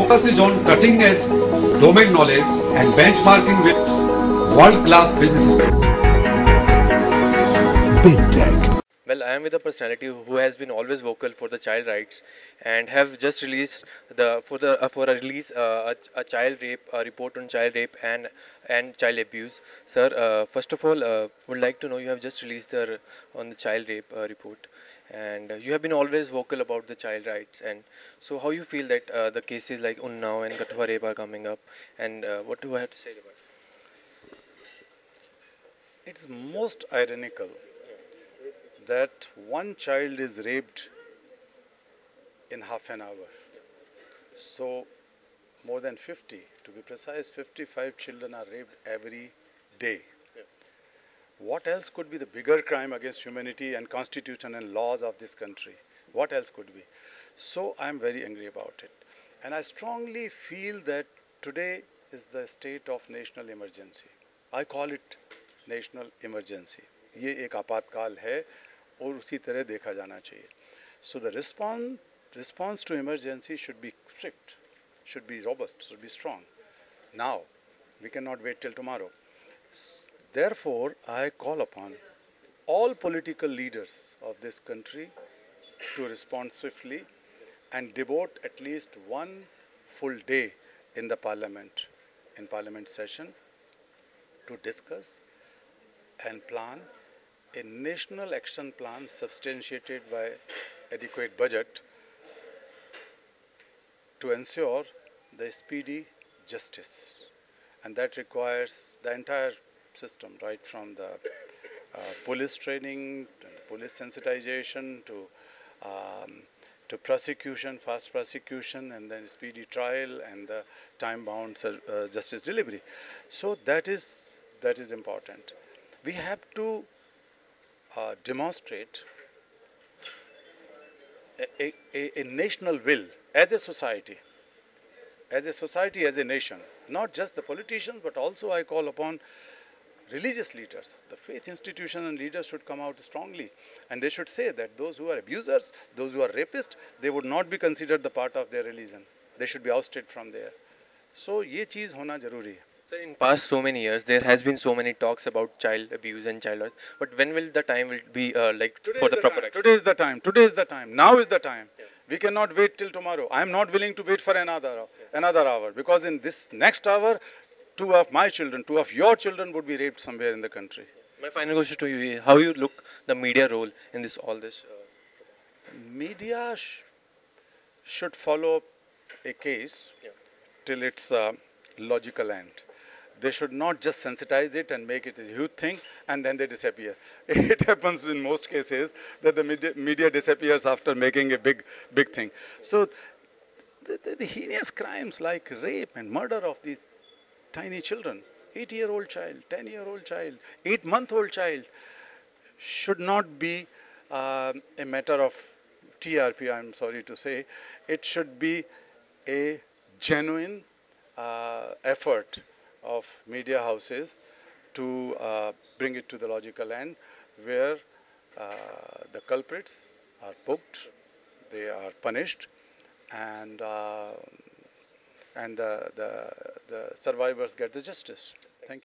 Focus is on cutting-edge domain knowledge and benchmarking with world-class businesses. Big Tech. Well, I am with a personality who has been always vocal for the child rights and have just released a child rape report on child rape and child abuse. Sir, first of all, would like to know, you have just released on the child rape report, and you have been always vocal about the child rights. And so, how you feel that the cases like Unnao and Kathua rape are coming up, and what do I have to say about it? It's most ironical that one child is raped in half an hour. So more than 50, to be precise, 55 children are raped every day. Yeah. What else could be the bigger crime against humanity and constitution and laws of this country? What else could be? So I'm very angry about it. And I strongly feel that today is the state of national emergency. I call it national emergency. ये एक आपातकाल है और उसी तरह देखा जाना चाहिए. So the response to emergency should be swift, should be robust, should be strong. Now, we cannot wait till tomorrow. Therefore, I call upon all political leaders of this country to respond swiftly and devote at least one full day in the parliament session to discuss and plan a national action plan substantiated by adequate budget to ensure the speedy justice. And that requires the entire system, right from the police training, police sensitization, to prosecution, fast prosecution, and then speedy trial and the time-bound justice delivery. So that is important. We have to demonstrate a national will as a society, as a nation, not just the politicians, but also I call upon religious leaders. The faith institutions and leaders should come out strongly, and they should say that those who are abusers, those who are rapists, they would not be considered the part of their religion. They should be ousted from there. So ये चीज़ होना जरूरी है. Sir, in past so many years, there has been so many talks about child abuse and child rights. But when will the time will be for the proper action? Today is the time. Today is the time. Now is the time. Yeah. We cannot wait till tomorrow. I am not willing to wait for another hour, because in this next hour, two of my children, two of your children would be raped somewhere in the country. My final question to you is, how you look the media role in all this? Media should follow a case till its logical end. They should not just sensitize it and make it a huge thing and then they disappear. It happens in most cases that the media disappears after making a big thing. So the heinous crimes like rape and murder of these tiny children, 8-year-old child, 10-year-old child, 8-month-old child, should not be a matter of TRP, I'm sorry to say. It should be a genuine effort of media houses to bring it to the logical end, where the culprits are booked, they are punished, and the survivors get the justice.